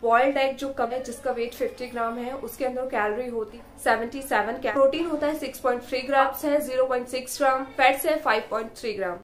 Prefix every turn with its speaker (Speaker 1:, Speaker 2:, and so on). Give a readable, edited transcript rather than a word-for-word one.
Speaker 1: Boiled egg जो कम है जिसका वेट 50 ग्राम है उसके अंदर कैलोरी होती 77 प्रोटीन होता है 6.3 ग्राम्स है, 0.6 ग्राम फैट्स है 5.3 ग्राम।